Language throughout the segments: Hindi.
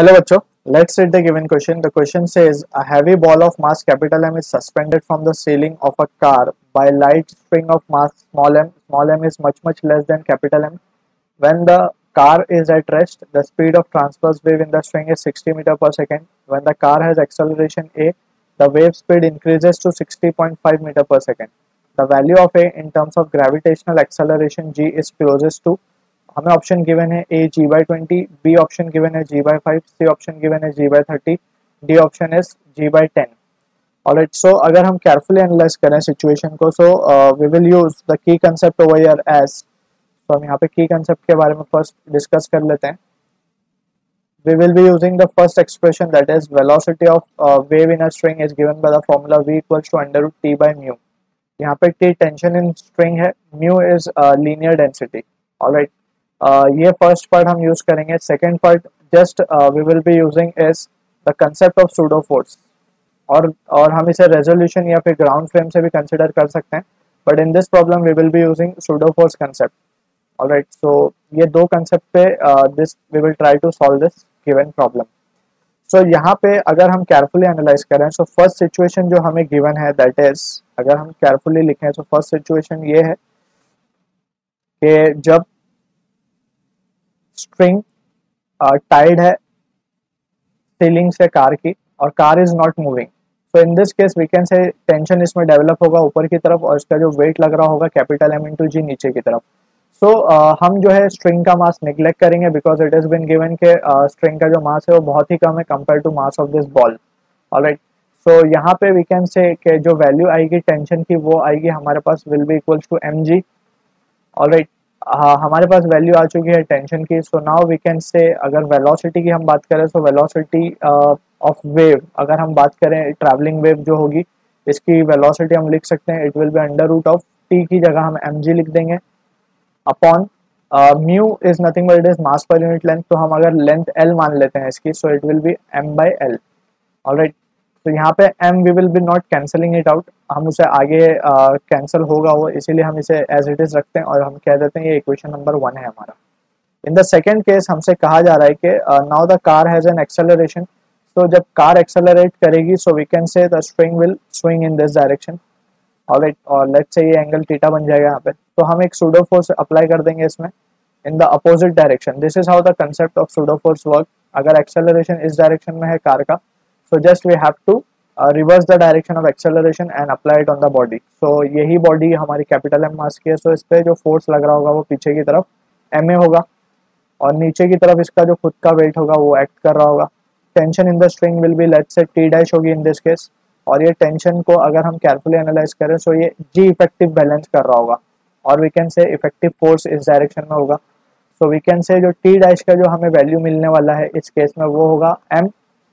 Hello, Bacho. Let's read the given question. The question says a heavy ball of mass capital M is suspended from the ceiling of a car by light string of mass small m. Small m is much less than capital M. When the car is at rest, the speed of transverse wave in the string is 60 meter per second. When the car has acceleration a, the wave speed increases to 60.5 meter per second. The value of a in terms of gravitational acceleration g is closest to. हमें ऑप्शन गिवन है A G by 20, B option given है G by 5, C option given है G by 30, D option is G by 10. Alright, so अगर हम केयरफुली एनालाइज करें सिचुएशन को, so we will use the key concept over here as. तो हम यहाँ पे की कंसेप्ट के बारे में फर्स्ट डिस्कस कर लेते हैं. We will be using the first expression, that is velocity of wave in a string is given by the formula v equals to under root t by mu. यहाँ पे t टेंशन इन स्ट्रिंग है, mu is linear density. Alright, ये फर्स्ट पार्ट हम यूज करेंगे. Second part just we will be using is the concept of pseudo force, और हम इसे रेजोल्यूशन या फिर ग्राउंड फ्रेम से भी कंसिडर कर सकते हैं, but in this problem we will be using pseudo force concept. Alright, so ये दो कंसेप्ट पे this we will try to solve this given problem. So यहाँ पे अगर हम केयरफुली एनालाइज करें, सो फर्स्ट सिचुएशन जो हमें गिवन है दैट इज, अगर हम केयरफुली लिखें तो फर्स्ट सिचुएशन ये है कि जब स्ट्रिंग टाइड है सीलिंग से कार की और car is not moving, so in this case we can say tension इसमें डेवलप होगा ऊपर की तरफ और इसका जो वेट लग रहा होगा कैपिटल एम इंटू जी नीचे की तरफ. सो हम जो है स्ट्रिंग का मास निग्लेक्ट करेंगे because it is been given के स्ट्रिंग का जो मास है वो बहुत ही कम है compare to mass of this ball. Alright, so यहाँ पे वी कैन से कि जो वैल्यू आएगी टेंशन की वो आएगी हमारे पास will be equals to M G. Alright, हमारे पास वैल्यू आ चुकी है टेंशन की. सो नाउ वी कैन से अगर वेलोसिटी की हम बात करें, सो वेलोसिटी ऑफ वेव, अगर हम बात करें ट्रैवलिंग वेव जो होगी इसकी वेलोसिटी हम लिख सकते हैं, it will be under root of T की जगह हम एम जी लिख देंगे upon mu is nothing but it is mass per unit length. तो हम अगर लेंथ एल मान लेते हैं इसकी, so it will be M by L. Alright, तो यहाँ पे m we will be not cancelling it out, हम उसे आगे कैंसिल होगा वो, इसीलिए हम इसे एज इट इज रखते हैं और हम कह देते हैं ये इक्वेशन नंबर 1 है हमारा. इन द सेकेंड केस हमसे कहा जा रहा है कि now the car has an acceleration. तो जब कार एक्सेलरेट करेगी, so we can say the string will swing in this direction. Alright, और लेट्स से ये एंगल थीटा बन जाएगा यहाँ पे. तो हम एक सूडो फोर्स अप्लाई कर देंगे इसमें in the opposite direction. This is how the concept of pseudo force work. अगर एक्सेलरेशन इस डायरेक्शन में है कार का, so just we have to reverse the direction of acceleration and apply it on the body. so यही बॉडी हमारी कैपिटल एम मास की है. so इस पे जो फोर्स लग रहा होगा वो पीछे की तरफ एम ए होगा और नीचे की तरफ इसका जो खुद का वेट होगा वो एक्ट कर रहा होगा. Tension in the string will be let's say T dash होगी इन दिस केस, और ये टेंशन को अगर हम केयरफुली एनालाइज करें, सो ये जी इफेक्टिव बैलेंस कर रहा होगा और we can say effective force इस डायरेक्शन में होगा. सो वी कैन से जो टी डैश का जो हमें वैल्यू मिलने वाला है इस केस में वो होगा m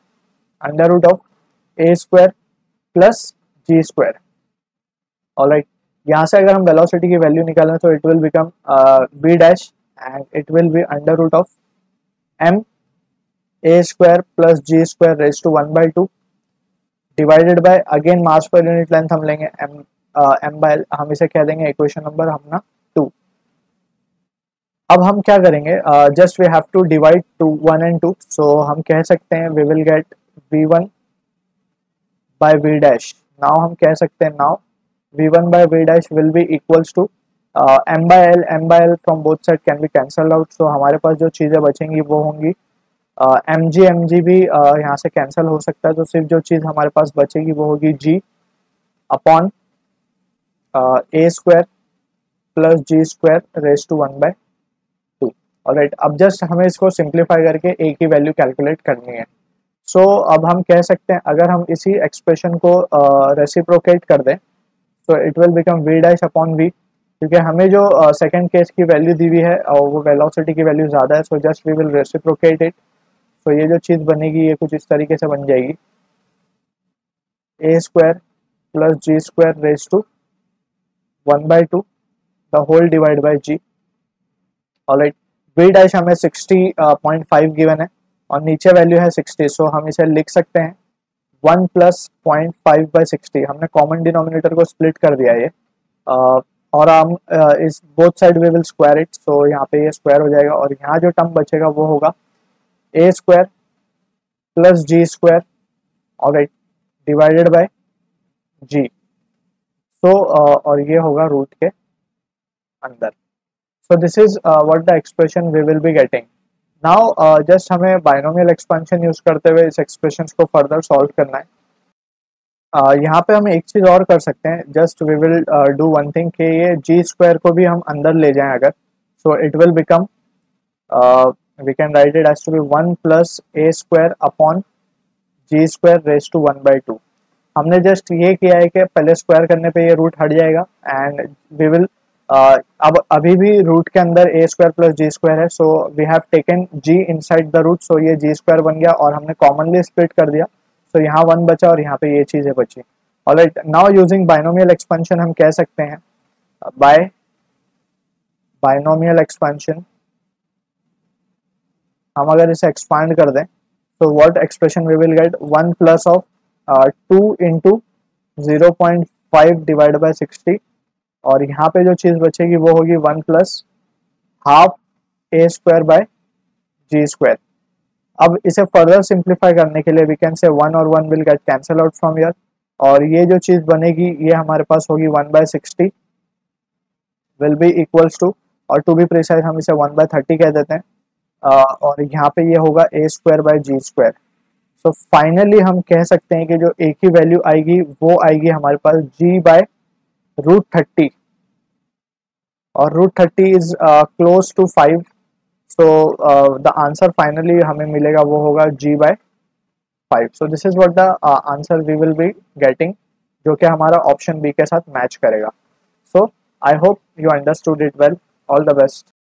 under root of a square plus g square. Alright, यहाँ से अगर हम वेलोसिटी की वैल्यू निकालें तो it will become b dash and it will be under root of m a square plus g square raise to 1/2 divided by again mass per unit length हम लेंगे एम बाय एल, हम इसे कह देंगे इक्वेशन नंबर अपना 2. अब हम क्या करेंगे, just we have to divide 1 and 2. So हम कह सकते हैं we will get v1 by v dash. now हम कह सकते हैं now v1 by v dash will be equals to m by l from both side can be cancelled out. so हमारे पास जो चीज़ें बचेंगी वो होंगी mg भी यहाँ से कैंसिल हो सकता है, तो सिर्फ जो चीज़ हमारे पास बचेगी वो होगी g upon a square plus g square raise to 1/2. Alright, अब जस्ट हमें इसको सिंप्लीफाई करके a की वैल्यू कैलकुलेट करनी है. सो अब हम कह सकते हैं अगर हम इसी एक्सप्रेशन को रेसिप्रोकेट कर दें, तो it will become v dash upon v, क्योंकि हमें जो सेकंड केस की वैल्यू दी हुई है और वो वेलोसिटी की वैल्यू ज़्यादा है. So just we will reciprocate it. So ये जो चीज़ बनेगी ये कुछ इस तरीके से बन जाएगी a square plus g square raise to 1/2 the whole divide by g. Alright, v dash हमें 60.5 गिवन है और नीचे वैल्यू है 60. सो हम इसे लिख सकते हैं 1 प्लस 0.5/60. हमने कॉमन डिनोमिनेटर को स्प्लिट कर दिया ये, और हम इस both side we will square it. So यहाँ पे ये स्क्वायर हो जाएगा और यहाँ जो टर्म बचेगा वो होगा a square plus g square, alright, divided by g. So और ये होगा रूट के अंदर। So this is what the expression we will be getting now. Just हमें बाइनोमियल एक्सपेंशन यूज करते हुए इस एक्सप्रेशन को फर्दर सॉल्व करना है। यहाँ पे हम एक चीज और कर सकते हैं, just we will do one thing कि ये जी स्क्वायर को भी हम अंदर ले जाएं अगर, so it will become we can write it as to be 1 plus a square upon g square raise to 1/2। हमने जस्ट ये किया है कि पहले स्क्वायर करने पे ये रूट हट जाएगा एंड वी विल अब अभी भी रूट के अंदर a square plus g square है, so we have taken g inside the root, so ये जी स्क्वायर बन गया और हमने कॉमनली स्प्लिट कर दिया, सो यहाँ 1 बचा और यहाँ पे ये चीजें बची। Alright, now using binomial expansion हम कह सकते हैं बाय बाइनोमियल एक्सपेंशन हम अगर इसे एक्सपांड कर दें तो what expression we will get 1 plus of 2 into 0.5 divide by 60 और यहाँ पे जो चीज बचेगी वो होगी 1 plus half a square by g square. अब इसे फर्दर सिंप्लीफाई करने के लिए वी कैन से 1 और 1 will get cancel out from here और ये जो चीज बनेगी ये हमारे पास होगी 1/60 विल बी इक्वल्स टू, और टू बी प्रिसाइज हम इसे 1/30 कह देते हैं और यहाँ पे ये होगा a square by g square. So finally हम कह सकते हैं कि जो ए की वैल्यू आएगी वो आएगी हमारे पास जी बाय √30 और √30 is close to 5, so the answer finally हमें मिलेगा वो होगा g by 5। So this is what the answer we will be getting, जो कि हमारा ऑप्शन बी के साथ मैच करेगा। So I hope you understood it well. All the best.